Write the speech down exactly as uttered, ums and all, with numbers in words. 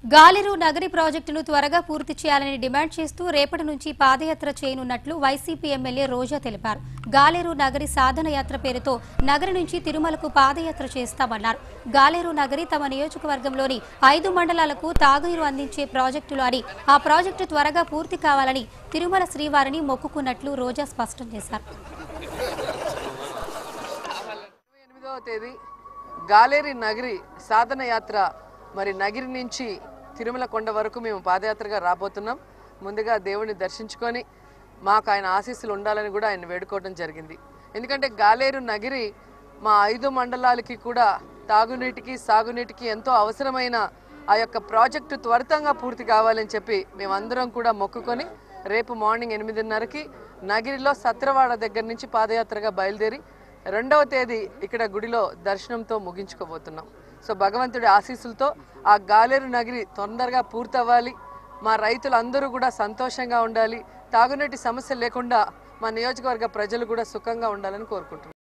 గాలేరు నగరి ప్రాజెక్టును త్వరగా పూర్తి చేయాలని డిమాండ్ చేస్తూ రేపటి నుంచి పాదయాత్ర చేయనున్నట్లు వైసీపీ ఎమ్మెల్యే రోజా తెలిపారు. గాలేరు నగరి సాధన యాత్ర పేరుతో నగరి నుంచి తిరుమలకు పాదయాత్ర చేస్తామన్నారు. గాలేరు నగరి తమ నియోజకవర్గంలోని ఐదు మండలాలకు తాగునీరు అందించే ప్రాజెక్టులు అని ఆ ప్రాజెక్టు త్వరగా పూర్తి కావాలని తిరుమల శ్రీవారిని మొక్కుకున్నట్లు రోజా స్పష్టం చేశారు. గాలేరు నగరి సాధన యాత్ర మరి నగిరి నుంచి తిరుమల కొండ వరకు మేము పాదయాత్రగా రాబోతున్నాం. ముందుగా దేవుని దర్శించుకొని మాకు ఆయన ఆశీస్సులు ఉండాలని కూడా ఆయన వేడుకోవడం జరిగింది. ఎందుకంటే గాలేరు నగిరి మా ఐదు మండలాలకి కూడా తాగునీటికి సాగునీటికి ఎంతో అవసరమైన ఆ యొక్క ప్రాజెక్టు త్వరితంగా పూర్తి కావాలని చెప్పి మేమందరం కూడా మొక్కుకొని రేపు మార్నింగ్ ఎనిమిదిన్నరకి నగిరిలో సత్రవాడ దగ్గర నుంచి పాదయాత్రగా బయలుదేరి రెండవ తేదీ ఇక్కడ గుడిలో దర్శనంతో ముగించుకోబోతున్నాం. సో భగవంతుడి ఆశీస్సులతో ఆ గాలేరు నగరి తొందరగా పూర్తవ్వాలి, మా రైతులందరూ కూడా సంతోషంగా ఉండాలి, తాగునీటి సమస్య లేకుండా మా నియోజకవర్గ ప్రజలు కూడా సుఖంగా ఉండాలని కోరుకుంటున్నాం.